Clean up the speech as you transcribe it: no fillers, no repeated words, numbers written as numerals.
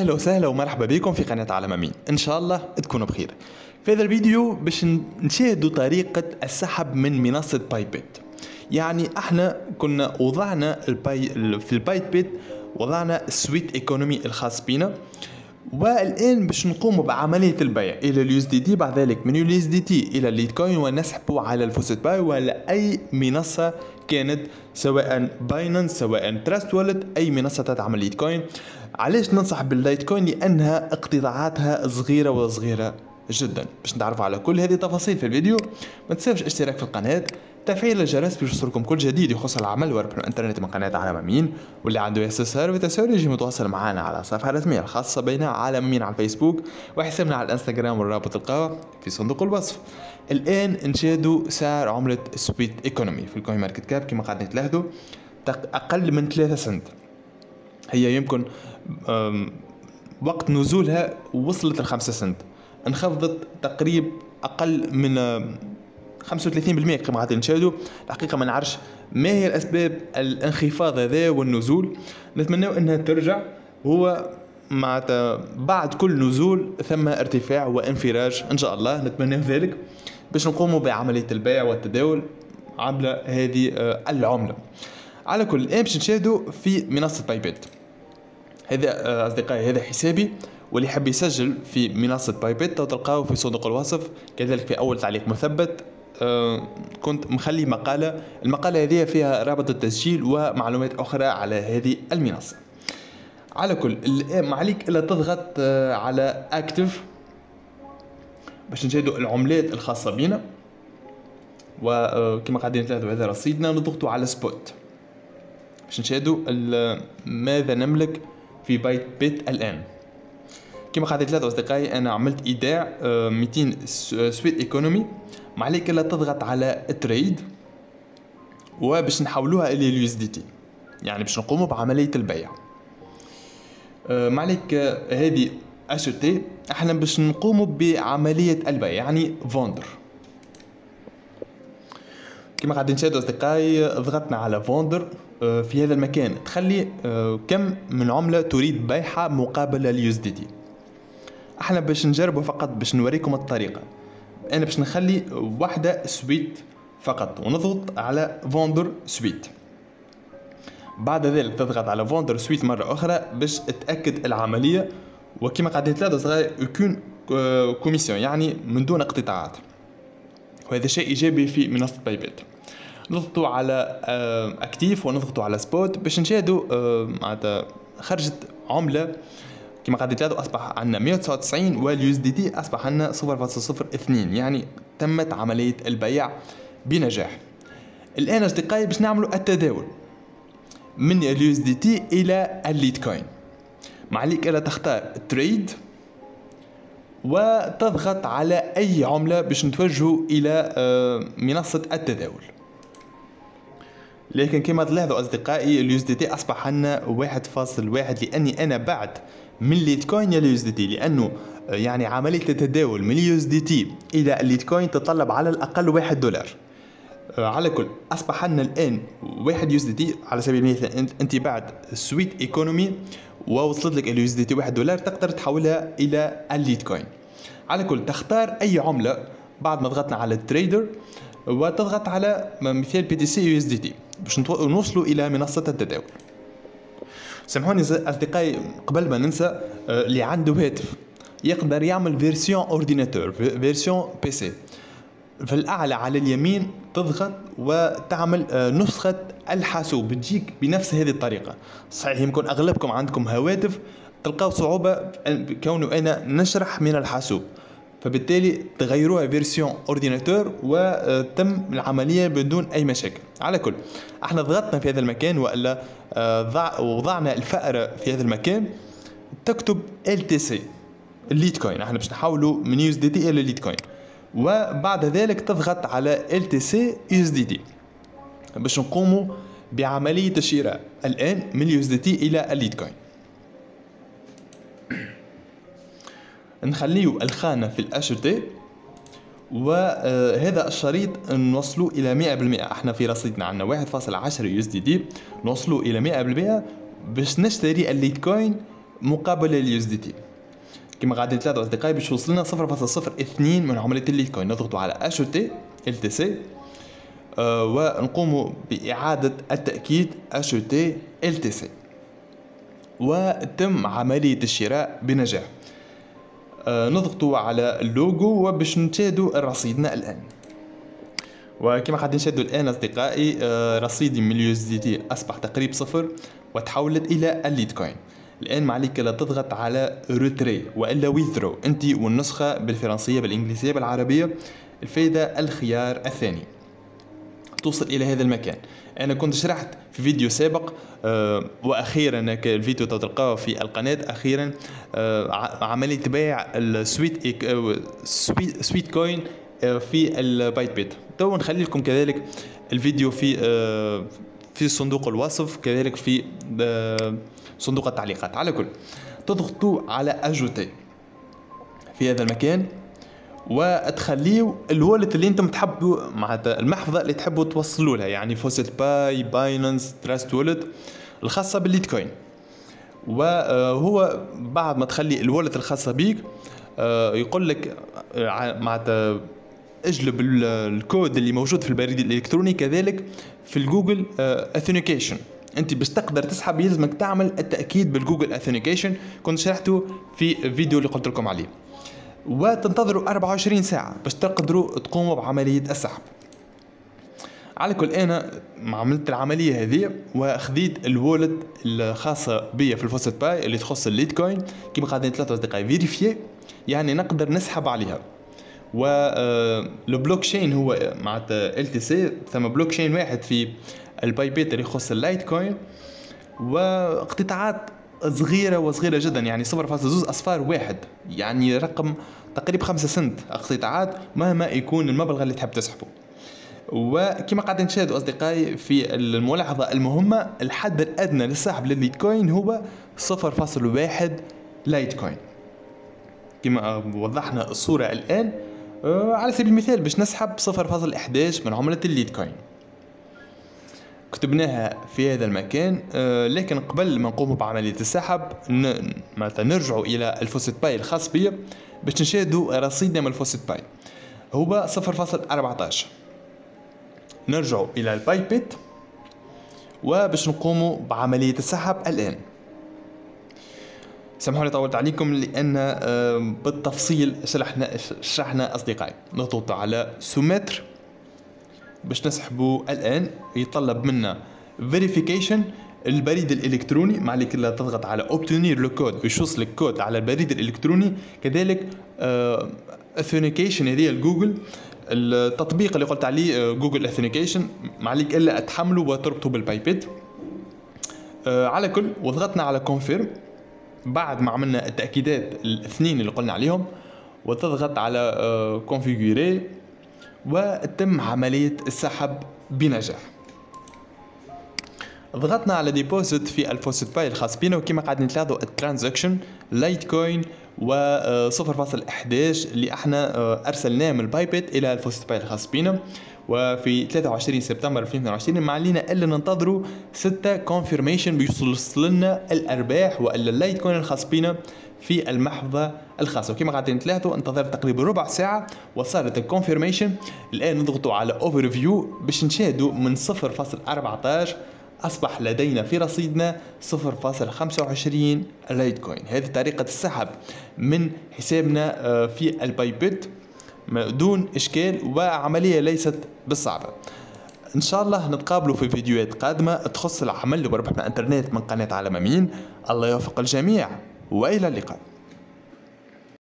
اهلا وسهلا ومرحبا بكم في قناة عالم امين. ان شاء الله تكونوا بخير. في هذا الفيديو باش نشاهدوا طريقة السحب من منصة باي بيت. يعني احنا كنا وضعنا في الباي بيت وضعنا السويت ايكونومي الخاص بنا، والان باش نقوم بعملية البيع الى اليو اس دي تي، بعد ذلك من اليو اس دي تي الى الليتكوين ونسحبه على الفوسيت باي ولا اي منصة كانت، سواء باينانس سواء تراست والت، اي منصة تدعم الليتكوين. علاش ننصح باللايتكوين؟ لانها اقتطاعاتها صغيرة وصغيرة جدا. باش نتعرف على كل هذه التفاصيل في الفيديو. ما تنساوش الاشتراك في القناة، تفعيل الجرس باش يوصلكم كل جديد يخص العمل وربح الانترنت من قناة عالم امين. واللي عنده استفسار وتساؤل يجي متواصل معنا على الصفحة الرسمية الخاصة بنا عالم امين على الفيسبوك، وحسابنا على الانستغرام، والرابط تلقاه في صندوق الوصف. الان نشاهدوا سعر عملة سويت ايكونومي في الكوين ماركت كاب. كما قاعدين تلاحظوا اقل من 3 سنت. هي يمكن وقت نزولها وصلت ل 5 سنت، انخفضت تقريبا اقل من 35% كما قاعدين نشاهدوا. الحقيقه ما نعرفش ما هي الاسباب الانخفاض هذا والنزول، نتمنى انها ترجع. هو معناتها بعد كل نزول ثم ارتفاع وانفراج ان شاء الله، نتمنى ذلك باش نقوموا بعمليه البيع والتداول عبر هذه العمله. على كل الان باش نشاهدوا في منصه باي بيت. هذا اصدقائي هذا حسابي، واللي يحب يسجل في منصة باي بيت تلقاه في صندوق الوصف، كذلك في اول تعليق مثبت. كنت مخلي المقالة هذه فيها رابط التسجيل ومعلومات اخرى على هذه المنصة. على كل ما عليك الا تضغط على اكتف باش نشاهدوا العملات الخاصة بنا، وكما قاعدين تلاحظوا هذا رصيدنا. نضغطوا على سبوت باش نشاهدوا ماذا نملك في باي بيت الان. كما قاعدين تلاحظوا اصدقائي انا عملت ايداع 200 سويت ايكونومي. ما عليك الا تضغط على تريد وباش نحولوها الى اليو اس دي تي، يعني باش نقوموا بعمليه البيع. ما عليك هذه اشتي، احنا باش نقوموا بعمليه البيع يعني فوندر. كما قاعدين نشاهدوا اصدقائي ضغطنا على فوندر. في هذا المكان تخلي كم من عمله تريد بيعها مقابل اليو اس دي تي. احنا باش نجربوا فقط باش نوريكم الطريقه. انا باش نخلي واحده سويت فقط ونضغط على فوندر سويت. بعد ذلك تضغط على فوندر سويت مره اخرى باش تاكد العمليه. وكما قاعدين تلاحظوا صغير يكون كوميسيون، يعني من دون اقتطاعات، وهذا شيء ايجابي في منصه باي بيت. نضغطوا على اكتيف ونضغطوا على سبوت باش نشاهدوا معناتها خرجت عمله. كما قاعدين تلاحظوا اصبح عندنا 199 واليو اس دي تي اصبح عندنا 0.02، يعني تمت عمليه البيع بنجاح. الان اصدقائي باش نعملوا التداول من اليو اس دي تي الى الليتكوين. ما عليك الا تختار تريد وتضغط على اي عمله باش نتوجهوا الى منصه التداول. لكن كما تلاحظوا اصدقائي اليو اس دي تي اصبح عندنا 1.1، لاني انا بعد من ليتكوين الى اليو اس دي تي، لانه يعني عمليه التداول من اليو اس دي تي الى الليتكوين تتطلب على الاقل $1. على كل اصبح عندنا الان 1 يو اس دي تي. على سبيل المثال انت بعد سويت ايكونومي ووصلت لك اليو اس دي تي $1، تقدر تحولها الى الليتكوين. على كل تختار اي عمله بعد ما ضغطنا على التريدر، وتضغط على مثال بي تي سي يو اس دي تي باش نوصلوا الى منصه التداول. سامحوني اصدقائي قبل ما ننسى، اللي عنده هاتف يقدر يعمل فيرسيون اورديناتور فيرسيون بي سي. في الاعلى على اليمين تضغط وتعمل نسخه الحاسوب، بتجيك بنفس هذه الطريقه. صحيح يمكن اغلبكم عندكم هواتف تلقاو صعوبه كونه انا نشرح من الحاسوب، فبالتالي تغيروها فيرسيون اورديناتور وتم العمليه بدون اي مشاكل. على كل احنا ضغطنا في هذا المكان والا وضعنا الفأرة في هذا المكان تكتب LTC الليتكوين. احنا باش نحولوا من يو اس دي تي الى الليتكوين، وبعد ذلك تضغط على LTC USDT باش نقوموا بعمليه الشراء الان من اليو اس دي تي الى الليتكوين. نخليو الخانه في الاشتي، وهذا الشريط نوصلوا الى 100%. احنا في رصيدنا عندنا 1.10 يو اس دي تي، نوصلوا الى 100% باش نشتري الليتكوين مقابل اليو اس دي تي. كما قاعدين تلاحظوا اصدقائي باش وصلنا 0.02 من عملة الليتكوين. نضغطوا على اشوتي ال تي سي ونقوم بإعادة التأكيد اشوتي ال تي سي وتم عملية الشراء بنجاح. نضغطوا على اللوجو وباش نشاهدوا رصيدنا الآن. وكما قاعدين نشاهدوا الآن أصدقائي رصيدي من اليو اس دي تي أصبح تقريب صفر وتحولت إلى الليتكوين. الآن ما عليك إلا تضغط على روتري وإلا ويثرو أنت والنسخة بالفرنسية بالإنجليزية بالعربية الفائدة الخيار الثاني توصل إلى هذا المكان. أنا كنت شرحت في فيديو سابق وأخيرا الفيديو تلقاه في القناة أخيرا عملية بيع السويت كوين في البايت بيت. تو نخلي لكم كذلك الفيديو في صندوق الوصف كذلك في صندوق التعليقات. على كل تضغطوا على اجوتي في هذا المكان وتخليوا الوالت اللي انتم تحبوا معناتها المحفظه اللي تحبوا توصلوا لها، يعني فوسيت باي، باينانس، تراست وولت الخاصه بالليتكوين. وهو بعد ما تخلي الوالت الخاصه بيك يقول لك معناتها اجلب الكود اللي موجود في البريد الالكتروني كذلك في الجوجل اثنيكيشن. انت باش تقدر تسحب يلزمك تعمل التاكيد بالجوجل اثنيكيشن، كنت شرحته في الفيديو اللي قلت لكم عليه. وتنتظروا 24 ساعه باش تقدروا تقوموا بعمليه السحب. على كل انا عملت العمليه هذه واخذت الوالت الخاصه بي في الفوسيت باي اللي تخص الليتكوين كيما قاعدين 3 اصدقاء فيريفيي، يعني نقدر نسحب عليها. والبلوك تشين هو معناتها ال تي سي، ثم بلوك تشين واحد في الباي بيت اللي يخص اللايت كوين، واقتطاعات صغيره جدا، يعني 0.2 اصفار واحد، يعني رقم تقريبا 5 سنت اقتطاعات مهما يكون المبلغ اللي تحب تسحبه. وكما قاعدين نشاهدوا اصدقائي في الملاحظه المهمه، الحد الادنى للسحب للبيتكوين هو 0.1 لايت كوين كما وضحنا الصوره الان. على سبيل المثال باش نسحب 0.11 من عملة الليتكوين كتبناها في هذا المكان. لكن قبل ما نقوم بعملية السحب مثلا نرجعوا إلى الفوسيت باي الخاص بي باش نشاهدوا رصيدنا من الفوسيت باي هو 0.14. نرجعوا إلى الباي بيت وباش نقوموا بعملية السحب الآن. سامحوني طولت عليكم لأن بالتفصيل شرحنا أصدقائي. نضغط على سومتر باش نسحبوا الآن. يطلب منا verification البريد الإلكتروني، ما عليك إلا تضغط على obtenir le code باش يوصلك كود على البريد الإلكتروني. كذلك authentication هذه الجوجل التطبيق اللي قلت عليه جوجل authentication، ما عليك إلا تحمله وتربطه بالباي بيت. على كل وضغطنا على confirm بعد ما عملنا التأكيدات الاثنين اللي قلنا عليهم، وتضغط على configure وتم عملية السحب بنجاح. ضغطنا على ديبوزيت في الفوسيت باي الخاص بنا، وكما قاعدين تلاحظوا الترانزاكشن لايت كوين و 0.11 اللي احنا ارسلناه من الباي بيت الى الفوسيت باي الخاص بنا. وفي 23 سبتمبر 2022 ما علينا الا ننتظروا 6 كونفيرميشن بيوصل لنا الارباح والا اللايت كوين الخاص بنا في المحفظه الخاصه. وكما قاعدين تلاحظوا انتظرت تقريبا ربع ساعه وصارت الكونفيرميشن. الان نضغطوا على اوفر فيو باش نشاهدوا من 0.14 أصبح لدينا في رصيدنا 0.25 لايت كوين. هذه طريقة السحب من حسابنا في الباي بيت دون إشكال، وعملية ليست بالصعبة. إن شاء الله نتقابلوا في فيديوهات قادمة تخص العمل وربح من الإنترنت من قناة عالم أمين. الله يوفق الجميع وإلى اللقاء.